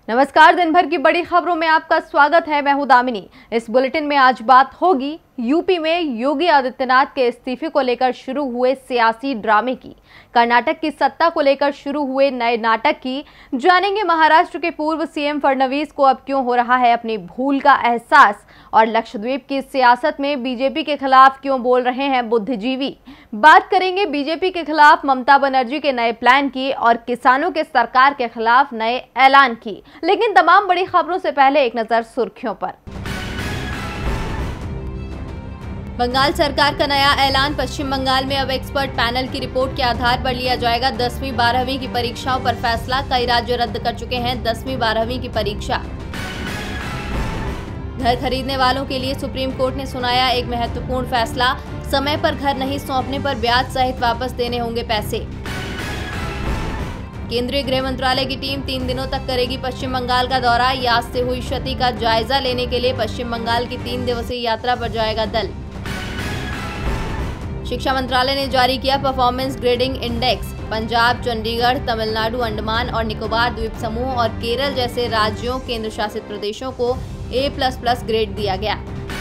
नमस्कार, दिन भर की बड़ी खबरों में आपका स्वागत है। मैं हूं दामिनी। इस बुलेटिन में आज बात होगी यूपी में योगी आदित्यनाथ के इस्तीफे को लेकर शुरू हुए सियासी ड्रामे की, कर्नाटक की सत्ता को लेकर शुरू हुए नए नाटक की, जानेंगे महाराष्ट्र के पूर्व सीएम फडणवीस को अब क्यों हो रहा है अपनी भूल का एहसास, और लक्षद्वीप की सियासत में बीजेपी के खिलाफ क्यों बोल रहे हैं बुद्धिजीवी। बात करेंगे बीजेपी के खिलाफ ममता बनर्जी के नए प्लान की और किसानों के सरकार के खिलाफ नए ऐलान की। लेकिन तमाम बड़ी खबरों से पहले एक नजर सुर्खियों पर। बंगाल सरकार का नया ऐलान। पश्चिम बंगाल में अब एक्सपर्ट पैनल की रिपोर्ट के आधार पर लिया जाएगा 10वीं 12वीं की परीक्षाओं पर फैसला। कई राज्य रद्द कर चुके हैं 10वीं 12वीं की परीक्षा। घर खरीदने वालों के लिए सुप्रीम कोर्ट ने सुनाया एक महत्वपूर्ण फैसला। समय पर घर नहीं सौंपने पर ब्याज सहित वापस देने होंगे पैसे। केंद्रीय गृह मंत्रालय की टीम 3 दिनों तक करेगी पश्चिम बंगाल का दौरा। यास से हुई क्षति का जायजा लेने के लिए पश्चिम बंगाल की 3 दिवसीय यात्रा पर जाएगा दल। शिक्षा मंत्रालय ने जारी किया performance grading index. Punjab, Chandigarh, Tamil Nadu, Andaman और निकोबार द्वीप समूह और केरल जैसे राज्यों, केंद्र शासित प्रदेशों को A++ ग्रेड दिया गया।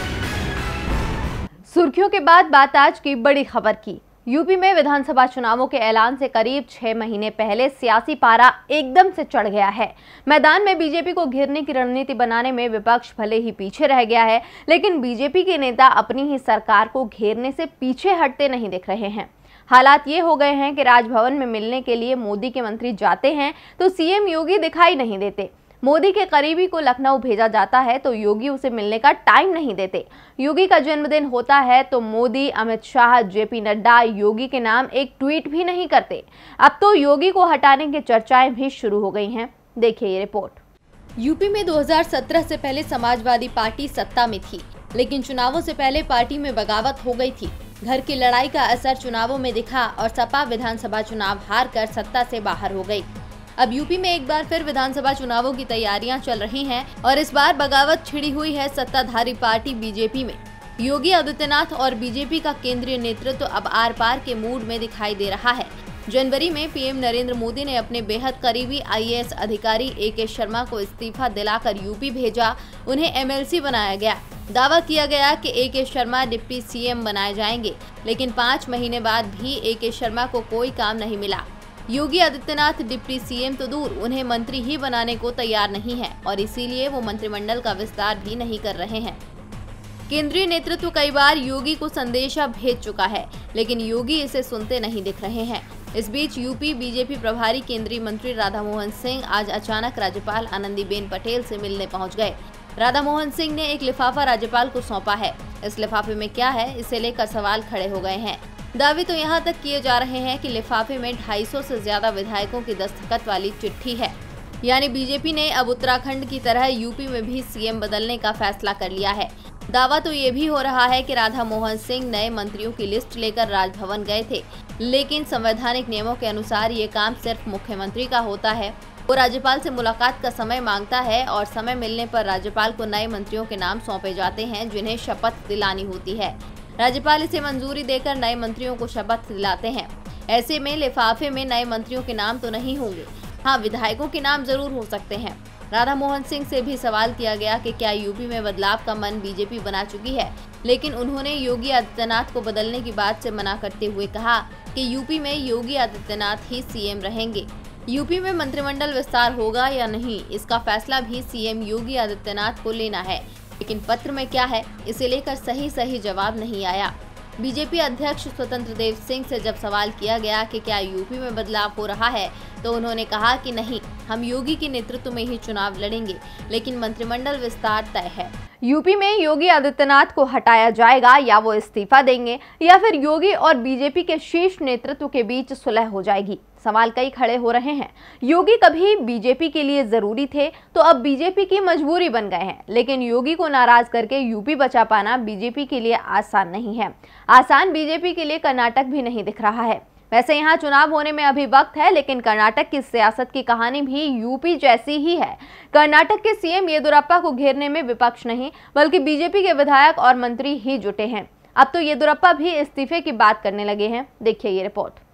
सुर्खियों के बाद बात आज की बड़ी खबर की। यूपी में विधानसभा चुनावों के ऐलान से करीब 6 महीने पहले सियासी पारा एकदम से चढ़ गया है। मैदान में बीजेपी को घेरने की रणनीति बनाने में विपक्ष भले ही पीछे रह गया है, लेकिन बीजेपी के नेता अपनी ही सरकार को घेरने से पीछे हटते नहीं दिख रहे हैं। हालात ये हो गए हैं कि राजभवन में मिलने के लिए मोदी के मंत्री जाते हैं तो सीएम योगी दिखाई नहीं देते। मोदी के करीबी को लखनऊ भेजा जाता है तो योगी उसे मिलने का टाइम नहीं देते। योगी का जन्मदिन होता है तो मोदी, अमित शाह, जेपी नड्डा योगी के नाम एक ट्वीट भी नहीं करते। अब तो योगी को हटाने की चर्चाएं भी शुरू हो गई हैं। देखिए ये रिपोर्ट। यूपी में 2017 से पहले समाजवादी पार्टी सत्ता में थी, लेकिन चुनावों से पहले पार्टी में बगावत हो गई थी। घर की लड़ाई का असर चुनावों में दिखा और सपा विधानसभा चुनाव हार कर सत्ता से बाहर हो गई। अब यूपी में एक बार फिर विधानसभा चुनावों की तैयारियां चल रही हैं और इस बार बगावत छिड़ी हुई है सत्ताधारी पार्टी बीजेपी में। योगी आदित्यनाथ और बीजेपी का केंद्रीय नेतृत्व अब आर पार के मूड में दिखाई दे रहा है। जनवरी में पीएम नरेंद्र मोदी ने अपने बेहद करीबी आईएएस अधिकारी AK शर्मा को इस्तीफा दिलाकर यूपी भेजा। उन्हें MLC बनाया गया। दावा किया गया कि AK शर्मा डिप्टी CM बनाए जाएंगे, लेकिन 5 महीने बाद भी AK शर्मा को कोई काम नहीं मिला। योगी आदित्यनाथ डिप्टी CM तो दूर, उन्हें मंत्री ही बनाने को तैयार नहीं है और इसीलिए वो मंत्रिमंडल का विस्तार भी नहीं कर रहे हैं। केंद्रीय नेतृत्व कई बार योगी को संदेशा भेज चुका है, लेकिन योगी इसे सुनते नहीं दिख रहे हैं। इस बीच यूपी बीजेपी प्रभारी केंद्रीय मंत्री राधा मोहन सिंह आज अचानक राज्यपाल आनंदीबेन पटेल से मिलने पहुंच गए। राधा मोहन सिंह ने एक लिफाफा राज्यपाल को सौंपा है। इस लिफाफे में क्या है, इसे लेकर सवाल खड़े हो गए हैं। दावे तो यहाँ तक किए जा रहे हैं कि लिफाफे में 250 से ज्यादा विधायकों की दस्तखत वाली चिट्ठी है। यानी बीजेपी ने अब उत्तराखंड की तरह यूपी में भी CM बदलने का फैसला कर लिया है। दावा तो ये भी हो रहा है कि राधा मोहन सिंह नए मंत्रियों की लिस्ट लेकर राजभवन गए थे, लेकिन संवैधानिक नियमों के अनुसार ये काम सिर्फ मुख्यमंत्री का होता है। वो राज्यपाल से मुलाकात का समय मांगता है और समय मिलने पर राज्यपाल को नए मंत्रियों के नाम सौंपे जाते हैं, जिन्हें शपथ दिलानी होती है। राज्यपाल इसे मंजूरी देकर नए मंत्रियों को शपथ दिलाते हैं। ऐसे में लिफाफे में नए मंत्रियों के नाम तो नहीं होंगे, हाँ विधायकों के नाम जरूर हो सकते हैं। राधा मोहन सिंह से भी सवाल किया गया कि क्या यूपी में बदलाव का मन बीजेपी बना चुकी है, लेकिन उन्होंने योगी आदित्यनाथ को बदलने की बात से मना करते हुए कहा कि यूपी में योगी आदित्यनाथ ही CM रहेंगे। यूपी में मंत्रिमंडल विस्तार होगा या नहीं, इसका फैसला भी CM योगी आदित्यनाथ को लेना है, लेकिन पत्र में क्या है, इसे लेकर सही जवाब नहीं आया। बीजेपी अध्यक्ष स्वतंत्र देव सिंह से जब सवाल किया गया कि क्या यूपी में बदलाव हो रहा है, तो उन्होंने कहा कि नहीं, हम योगी के नेतृत्व में ही चुनाव लड़ेंगे, लेकिन मंत्रिमंडल विस्तार तय है। यूपी में योगी आदित्यनाथ को हटाया जाएगा या वो इस्तीफा देंगे या फिर योगी और बीजेपी के शीर्ष नेतृत्व के बीच सुलह हो जाएगी। सवाल कई खड़े हो रहे हैं। योगी कभी बीजेपी के लिए जरूरी थे तो अब बीजेपी की मजबूरी बन गए हैं, लेकिन योगी को नाराज करके यूपी बचा पाना बीजेपी के लिए आसान नहीं है। आसान बीजेपी के लिए कर्नाटक भी नहीं दिख रहा है। वैसे यहाँ चुनाव होने में अभी वक्त है, लेकिन कर्नाटक की सियासत की कहानी भी यूपी जैसी ही है। कर्नाटक के CM येदियुरप्पा को घेरने में विपक्ष नहीं बल्कि बीजेपी के विधायक और मंत्री ही जुटे हैं। अब तो येदियुरप्पा भी इस्तीफे की बात करने लगे हैं। देखिए ये रिपोर्ट।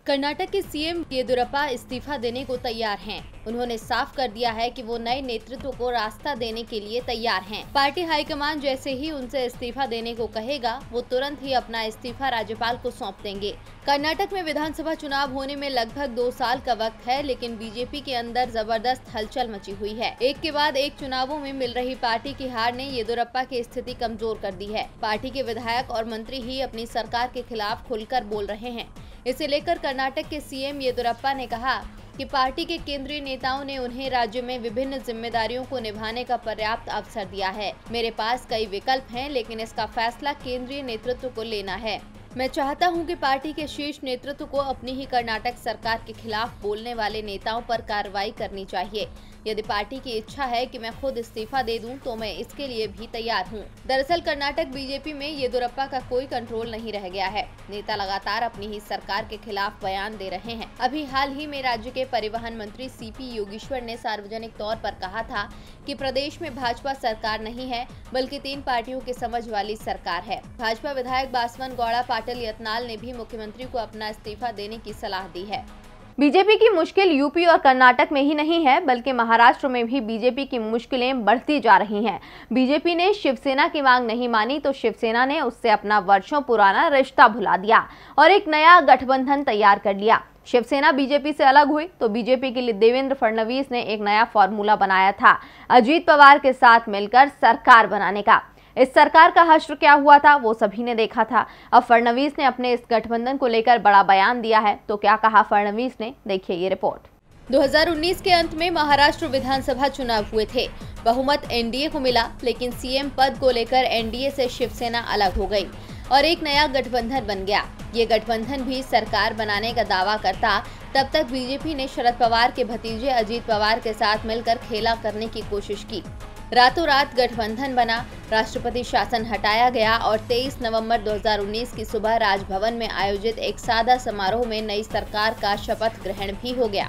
कर्नाटक के सीएम येदियुरप्पा इस्तीफा देने को तैयार हैं। उन्होंने साफ कर दिया है कि वो नए नेतृत्व को रास्ता देने के लिए तैयार हैं। पार्टी हाईकमान जैसे ही उनसे इस्तीफा देने को कहेगा, वो तुरंत ही अपना इस्तीफा राज्यपाल को सौंप देंगे। कर्नाटक में विधानसभा चुनाव होने में लगभग 2 साल का वक्त है, लेकिन बीजेपी के अंदर जबरदस्त हलचल मची हुई है। एक के बाद एक चुनावों में मिल रही पार्टी की हार ने येदियुरप्पा की स्थिति कमजोर कर दी है। पार्टी के विधायक और मंत्री ही अपनी सरकार के खिलाफ खुलकर बोल रहे हैं। इसे लेकर कर्नाटक के सीएम येदियुरप्पा ने कहा कि पार्टी के केंद्रीय नेताओं ने उन्हें राज्य में विभिन्न जिम्मेदारियों को निभाने का पर्याप्त अवसर दिया है। मेरे पास कई विकल्प हैं, लेकिन इसका फैसला केंद्रीय नेतृत्व को लेना है। मैं चाहता हूं कि पार्टी के शीर्ष नेतृत्व को अपनी ही कर्नाटक सरकार के खिलाफ बोलने वाले नेताओं पर कार्रवाई करनी चाहिए। यदि पार्टी की इच्छा है कि मैं खुद इस्तीफा दे दूं, तो मैं इसके लिए भी तैयार हूं। दरअसल कर्नाटक बीजेपी में येदियुरप्पा का कोई कंट्रोल नहीं रह गया है। नेता लगातार अपनी ही सरकार के खिलाफ बयान दे रहे हैं। अभी हाल ही में राज्य के परिवहन मंत्री सीपी योगेश्वर ने सार्वजनिक तौर पर कहा था कि प्रदेश में भाजपा सरकार नहीं है, बल्कि 3 पार्टियों की समझ वाली सरकार है। भाजपा विधायक बासवन गौड़ा पाटिल यत्नाल ने भी मुख्यमंत्री को अपना इस्तीफा देने की सलाह दी है। बीजेपी की मुश्किल यूपी और कर्नाटक में ही नहीं है, बल्कि महाराष्ट्र में भी बीजेपी की मुश्किलें बढ़ती जा रही हैं। बीजेपी ने शिवसेना की मांग नहीं मानी तो शिवसेना ने उससे अपना वर्षों पुराना रिश्ता भुला दिया और एक नया गठबंधन तैयार कर लिया। शिवसेना बीजेपी से अलग हुई तो बीजेपी के लिए देवेंद्र फडणवीस ने एक नया फॉर्मूला बनाया था, अजीत पवार के साथ मिलकर सरकार बनाने का। इस सरकार का हश्र क्या हुआ था वो सभी ने देखा था। अब फडणवीस ने अपने इस गठबंधन को लेकर बड़ा बयान दिया है। तो क्या कहा फडणवीस ने, देखिए ये रिपोर्ट। 2019 के अंत में महाराष्ट्र विधानसभा चुनाव हुए थे। बहुमत एनडीए को मिला, लेकिन सीएम पद को लेकर एनडीए से शिवसेना अलग हो गई और एक नया गठबंधन बन गया। ये गठबंधन भी सरकार बनाने का दावा करता। तब तक बीजेपी ने शरद पवार के भतीजे अजीत पवार के साथ मिलकर खेला करने की कोशिश की। रातों रात गठबंधन बना, राष्ट्रपति शासन हटाया गया और 23 नवंबर 2019 की सुबह राजभवन में आयोजित एक सादा समारोह में नई सरकार का शपथ ग्रहण भी हो गया।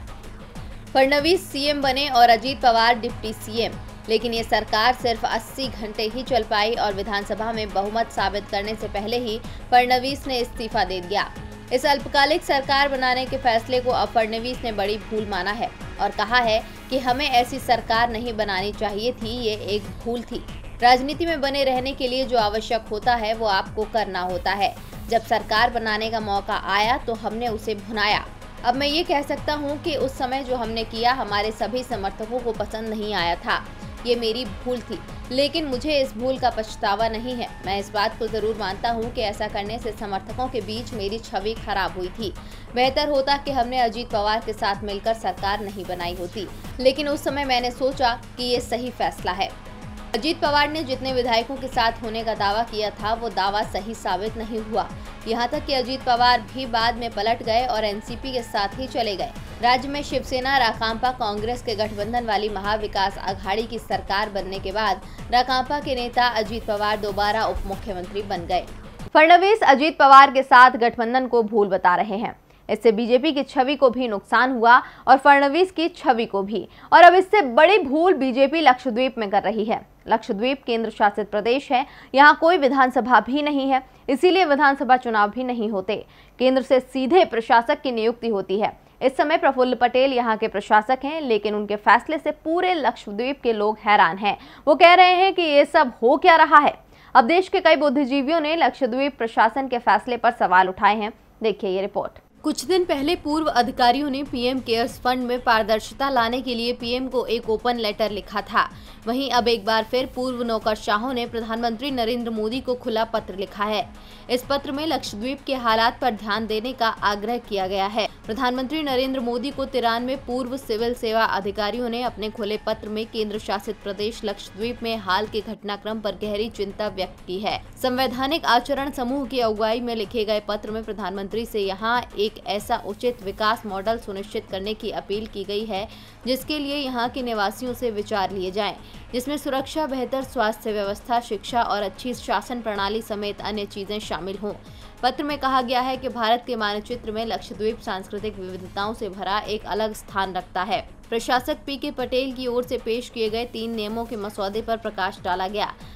फडणवीस सीएम बने और अजीत पवार डिप्टी सीएम, लेकिन ये सरकार सिर्फ 80 घंटे ही चल पाई और विधानसभा में बहुमत साबित करने से पहले ही फडणवीस ने इस्तीफा दे दिया। इस अल्पकालिक सरकार बनाने के फैसले को अब फडणवीस ने बड़ी भूल माना है और कहा है कि हमें ऐसी सरकार नहीं बनानी चाहिए थी, ये एक भूल थी। राजनीति में बने रहने के लिए जो आवश्यक होता है वो आपको करना होता है। जब सरकार बनाने का मौका आया तो हमने उसे भुनाया। अब मैं ये कह सकता हूँ कि उस समय जो हमने किया हमारे सभी समर्थकों को पसंद नहीं आया था। ये मेरी भूल थी, लेकिन मुझे इस भूल का पछतावा नहीं है। मैं इस बात को जरूर मानता हूँ कि ऐसा करने से समर्थकों के बीच मेरी छवि खराब हुई थी। बेहतर होता कि हमने अजीत पवार के साथ मिलकर सरकार नहीं बनाई होती, लेकिन उस समय मैंने सोचा कि ये सही फैसला है। अजीत पवार ने जितने विधायकों के साथ होने का दावा किया था वो दावा सही साबित नहीं हुआ। यहाँ तक कि अजीत पवार भी बाद में पलट गए और एनसीपी के साथ ही चले गए। राज्य में शिवसेना राकांपा कांग्रेस के गठबंधन वाली महाविकास आघाड़ी की सरकार बनने के बाद राकांपा के नेता अजीत पवार दोबारा उप मुख्यमंत्री बन गए। फडणवीस अजीत पवार के साथ गठबंधन को भूल बता रहे हैं। इससे बीजेपी की छवि को भी नुकसान हुआ और फडणवीस की छवि को भी। और अब इससे बड़ी भूल बीजेपी लक्षद्वीप में कर रही है। लक्षद्वीप केंद्र शासित प्रदेश है, यहाँ कोई विधानसभा भी नहीं है, इसीलिए विधानसभा चुनाव भी नहीं होते। केंद्र से सीधे प्रशासक की नियुक्ति होती है। इस समय प्रफुल्ल पटेल यहाँ के प्रशासक हैं, लेकिन उनके फैसले से पूरे लक्षद्वीप के लोग हैरान हैं। वो कह रहे हैं कि ये सब हो क्या रहा है। अब देश के कई बुद्धिजीवियों ने लक्षद्वीप प्रशासन के फैसले पर सवाल उठाए हैं। देखिए ये रिपोर्ट। कुछ दिन पहले पूर्व अधिकारियों ने पीएम केयर्स फंड में पारदर्शिता लाने के लिए पीएम को एक ओपन लेटर लिखा था। वहीं अब एक बार फिर पूर्व नौकरशाहों ने प्रधानमंत्री नरेंद्र मोदी को खुला पत्र लिखा है। इस पत्र में लक्षद्वीप के हालात पर ध्यान देने का आग्रह किया गया है। प्रधानमंत्री नरेंद्र मोदी को 93 पूर्व सिविल सेवा अधिकारियों ने अपने खुले पत्र में केंद्र शासित प्रदेश लक्षद्वीप में हाल के घटनाक्रम पर गहरी चिंता व्यक्त की है। संवैधानिक आचरण समूह की अगुवाई में लिखे गए पत्र में प्रधानमंत्री से यहाँ एक ऐसा उचित विकास मॉडल सुनिश्चित करने की अपील की गई है जिसके लिए यहाँ के निवासियों से विचार लिए जाएं, जिसमें सुरक्षा, बेहतर स्वास्थ्य व्यवस्था, शिक्षा और अच्छी शासन प्रणाली समेत अन्य चीजें शामिल हों। पत्र में कहा गया है कि भारत के मानचित्र में लक्षद्वीप सांस्कृतिक विविधताओं से भरा एक अलग स्थान रखता है। प्रशासक पीके पटेल की ओर से पेश किए गए 3 नियमों के मसौदे पर प्रकाश डाला गया।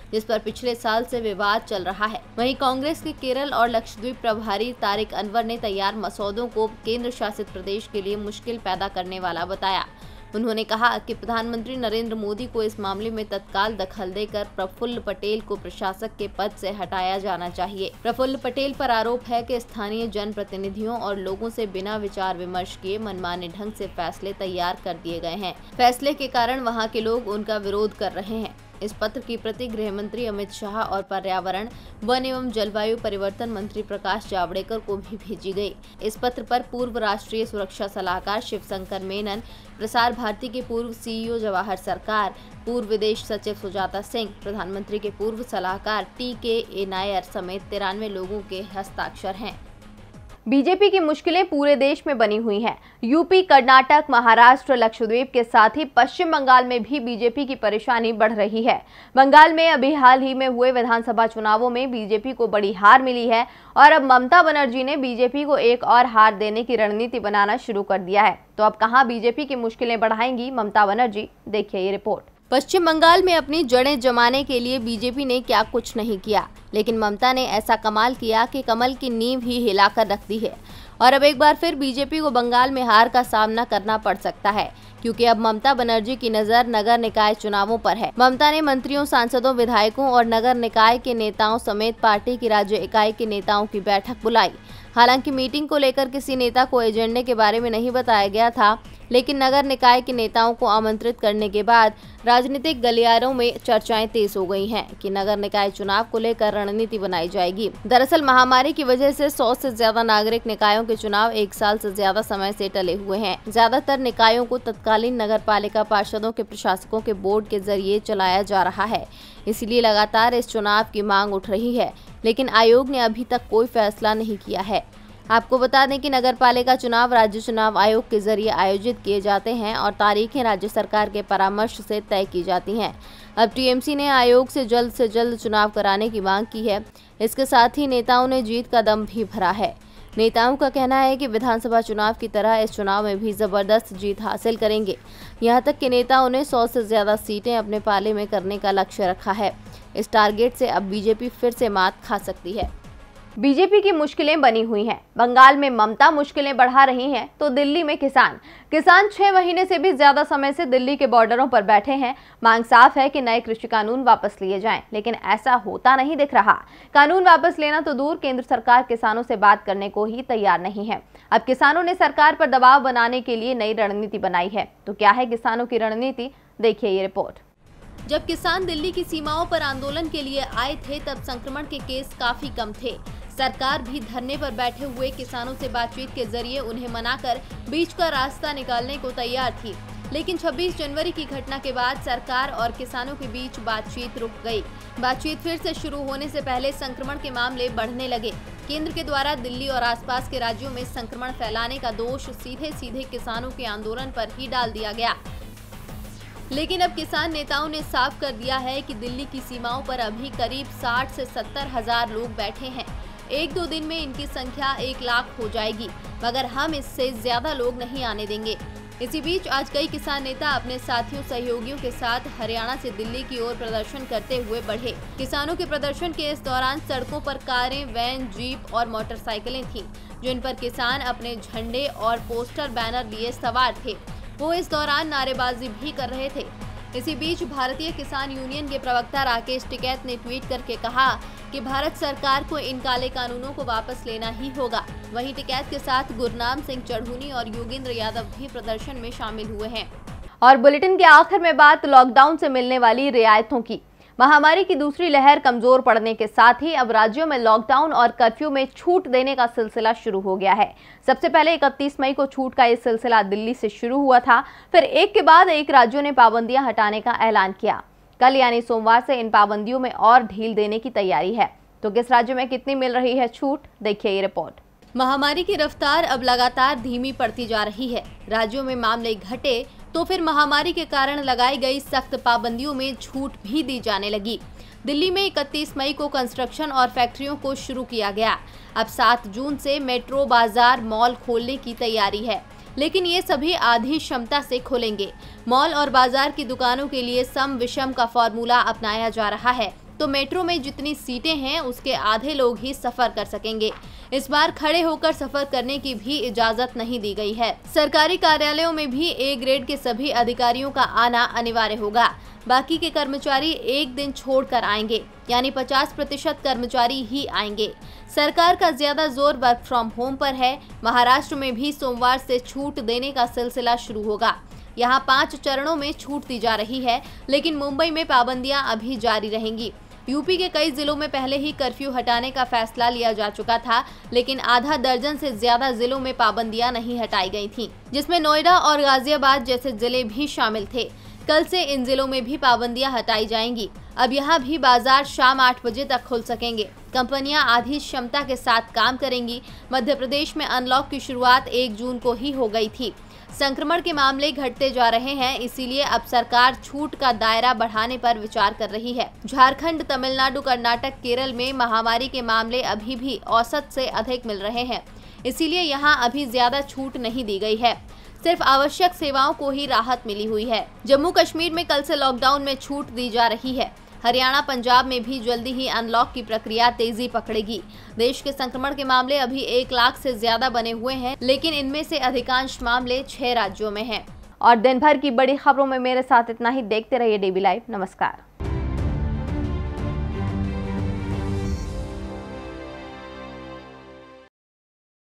जिस पर पिछले साल से विवाद चल रहा है। वहीं कांग्रेस के केरल और लक्षद्वीप प्रभारी तारिक अनवर ने तैयार मसौदों को केंद्र शासित प्रदेश के लिए मुश्किल पैदा करने वाला बताया। उन्होंने कहा कि प्रधानमंत्री नरेंद्र मोदी को इस मामले में तत्काल दखल देकर प्रफुल्ल पटेल को प्रशासक के पद से हटाया जाना चाहिए। प्रफुल्ल पटेल पर आरोप है कि स्थानीय जनप्रतिनिधियों और लोगों से बिना विचार विमर्श किए मनमाने ढंग से फैसले तैयार कर दिए गए हैं। फैसले के कारण वहां के लोग उनका विरोध कर रहे हैं। इस पत्र की प्रति गृह मंत्री अमित शाह और पर्यावरण, वन एवं जलवायु परिवर्तन मंत्री प्रकाश जावड़ेकर को भी भेजी गई। इस पत्र पर पूर्व राष्ट्रीय सुरक्षा सलाहकार शिवशंकर मेनन, प्रसार भारती के पूर्व सीईओ जवाहर सरकार, पूर्व विदेश सचिव सुजाता सिंह, प्रधानमंत्री के पूर्व सलाहकार टी.के. नायर समेत 93 लोगों के हस्ताक्षर हैं। बीजेपी की मुश्किलें पूरे देश में बनी हुई हैं। यूपी, कर्नाटक, महाराष्ट्र, लक्षद्वीप के साथ ही पश्चिम बंगाल में भी बीजेपी की परेशानी बढ़ रही है। बंगाल में अभी हाल ही में हुए विधानसभा चुनावों में बीजेपी को बड़ी हार मिली है और अब ममता बनर्जी ने बीजेपी को एक और हार देने की रणनीति बनाना शुरू कर दिया है। तो अब कहां बीजेपी की मुश्किलें बढ़ाएंगी ममता बनर्जी, देखिए ये रिपोर्ट। पश्चिम बंगाल में अपनी जड़ें जमाने के लिए बीजेपी ने क्या कुछ नहीं किया, लेकिन ममता ने ऐसा कमाल किया कि कमल की नींव ही हिलाकर रख दी है। और अब एक बार फिर बीजेपी को बंगाल में हार का सामना करना पड़ सकता है, क्योंकि अब ममता बनर्जी की नजर नगर निकाय चुनावों पर है। ममता ने मंत्रियों, सांसदों, विधायकों और नगर निकाय के नेताओं समेत पार्टी की राज्य इकाई के नेताओं की बैठक बुलाई। हालांकि मीटिंग को लेकर किसी नेता को एजेंडे के बारे में नहीं बताया गया था, लेकिन नगर निकाय के नेताओं को आमंत्रित करने के बाद राजनीतिक गलियारों में चर्चाएं तेज हो गई हैं कि नगर निकाय चुनाव को लेकर रणनीति बनाई जाएगी। दरअसल महामारी की वजह से 100 से ज्यादा नागरिक निकायों के चुनाव 1 साल से ज्यादा समय से टले हुए हैं। ज्यादातर निकायों को तत्कालीन नगर पालिका पार्षदों के प्रशासकों के बोर्ड के जरिए चलाया जा रहा है, इसलिए लगातार इस चुनाव की मांग उठ रही है, लेकिन आयोग ने अभी तक कोई फैसला नहीं किया है। आपको बता दें कि नगरपालिका चुनाव राज्य चुनाव आयोग के जरिए आयोजित किए जाते हैं और तारीखें राज्य सरकार के परामर्श से तय की जाती हैं। अब टीएमसी ने आयोग से जल्द चुनाव कराने की मांग की है। इसके साथ ही नेताओं ने जीत का दम भी भरा है। नेताओं का कहना है कि विधानसभा चुनाव की तरह इस चुनाव में भी जबरदस्त जीत हासिल करेंगे। यहाँ तक कि नेताओं ने 100 से ज्यादा सीटें अपने पाले में करने का लक्ष्य रखा है। इस टारगेट से अब बीजेपी फिर से मात खा सकती है। बीजेपी की मुश्किलें बनी हुई हैं। बंगाल में ममता मुश्किलें बढ़ा रही हैं, तो दिल्ली में किसान 6 महीने से भी ज्यादा समय से दिल्ली के बॉर्डरों पर बैठे हैं। मांग साफ है कि नए कृषि कानून वापस लिए जाएं, लेकिन ऐसा होता नहीं दिख रहा। कानून वापस लेना तो दूर, केंद्र सरकार किसानों से बात करने को ही तैयार नहीं है। अब किसानों ने सरकार पर दबाव बनाने के लिए नई रणनीति बनाई है। तो क्या है किसानों की रणनीति, देखिए ये रिपोर्ट। जब किसान दिल्ली की सीमाओं पर आंदोलन के लिए आए थे, तब संक्रमण के केस काफी कम थे। सरकार भी धरने पर बैठे हुए किसानों से बातचीत के जरिए उन्हें मनाकर बीच का रास्ता निकालने को तैयार थी, लेकिन 26 जनवरी की घटना के बाद सरकार और किसानों के बीच बातचीत रुक गई। बातचीत फिर से शुरू होने से पहले संक्रमण के मामले बढ़ने लगे। केंद्र के द्वारा दिल्ली और आसपास के राज्यों में संक्रमण फैलाने का दोष सीधे किसानों के आंदोलन पर ही डाल दिया गया। लेकिन अब किसान नेताओं ने साफ कर दिया है कि दिल्ली की सीमाओं पर अभी करीब 60 से 70 हजार लोग बैठे हैं। 1-2 दिन में इनकी संख्या 1 लाख हो जाएगी, मगर हम इससे ज्यादा लोग नहीं आने देंगे। इसी बीच आज कई किसान नेता अपने साथियों सहयोगियों के साथ हरियाणा से दिल्ली की ओर प्रदर्शन करते हुए बढ़े। किसानों के प्रदर्शन के इस दौरान सड़कों पर कारें, वैन, जीप और मोटरसाइकिलें थीं, जिन पर किसान अपने झंडे और पोस्टर बैनर लिए सवार थे। वो इस दौरान नारेबाजी भी कर रहे थे। इसी बीच भारतीय किसान यूनियन के प्रवक्ता राकेश टिकैत ने ट्वीट करके कहा कि भारत सरकार को इन काले कानूनों को वापस लेना ही होगा। वहीं टिकैत के साथ गुरनाम सिंह चढ़ूनी और योगेंद्र यादव भी प्रदर्शन में शामिल हुए हैं। और बुलेटिन के आखिर में बात लॉकडाउन से मिलने वाली रियायतों की। महामारी की दूसरी लहर कमजोर पड़ने के साथ ही अब राज्यों में लॉकडाउन और कर्फ्यू में छूट देने का सिलसिला शुरू हो गया है। सबसे पहले 31 मई को छूट का ये सिलसिला दिल्ली से शुरू हुआ था, फिर एक के बाद एक राज्यों ने पाबंदियां हटाने का ऐलान किया। कल यानी सोमवार से इन पाबंदियों में और ढील देने की तैयारी है। तो किस राज्य में कितनी मिल रही है छूट, देखिए ये रिपोर्ट। महामारी की रफ्तार अब लगातार धीमी पड़ती जा रही है। राज्यों में मामले घटे तो फिर महामारी के कारण लगाई गई सख्त पाबंदियों में छूट भी दी जाने लगी। दिल्ली में 31 मई को कंस्ट्रक्शन और फैक्ट्रियों को शुरू किया गया। अब 7 जून से मेट्रो, बाजार, मॉल खोलने की तैयारी है, लेकिन ये सभी आधी क्षमता से खुलेंगे। मॉल और बाजार की दुकानों के लिए सम विषम का फॉर्मूला अपनाया जा रहा है। तो मेट्रो में जितनी सीटें हैं उसके आधे लोग ही सफर कर सकेंगे। इस बार खड़े होकर सफर करने की भी इजाजत नहीं दी गई है। सरकारी कार्यालयों में भी ए ग्रेड के सभी अधिकारियों का आना अनिवार्य होगा। बाकी के कर्मचारी एक दिन छोड़कर आएंगे, यानी 50% कर्मचारी ही आएंगे। सरकार का ज्यादा जोर वर्क फ्रॉम होम पर है। महाराष्ट्र में भी सोमवार से छूट देने का सिलसिला शुरू होगा। यहाँ 5 चरणों में छूट दी जा रही है, लेकिन मुंबई में पाबंदियां अभी जारी रहेंगी। यूपी के कई जिलों में पहले ही कर्फ्यू हटाने का फैसला लिया जा चुका था, लेकिन आधा दर्जन से ज्यादा जिलों में पाबंदियां नहीं हटाई गई थीं, जिसमें नोएडा और गाजियाबाद जैसे जिले भी शामिल थे। कल से इन जिलों में भी पाबंदियां हटाई जाएंगी। अब यहाँ भी बाजार शाम 8 बजे तक खुल सकेंगे। कंपनियां आधी क्षमता के साथ काम करेंगी। मध्य प्रदेश में अनलॉक की शुरुआत 1 जून को ही हो गई थी। संक्रमण के मामले घटते जा रहे हैं, इसीलिए अब सरकार छूट का दायरा बढ़ाने पर विचार कर रही है। झारखंड, तमिलनाडु, कर्नाटक, केरल में महामारी के मामले अभी भी औसत से अधिक मिल रहे हैं, इसीलिए यहाँ अभी ज्यादा छूट नहीं दी गई है। सिर्फ आवश्यक सेवाओं को ही राहत मिली हुई है। जम्मू कश्मीर में कल से लॉकडाउन में छूट दी जा रही है। हरियाणा, पंजाब में भी जल्दी ही अनलॉक की प्रक्रिया तेजी पकड़ेगी। देश के संक्रमण के मामले अभी 1 लाख से ज्यादा बने हुए हैं, लेकिन इनमें से अधिकांश मामले 6 राज्यों में हैं। और दिन भर की बड़ी खबरों में मेरे साथ इतना ही। देखते रहिए DB लाइव। नमस्कार।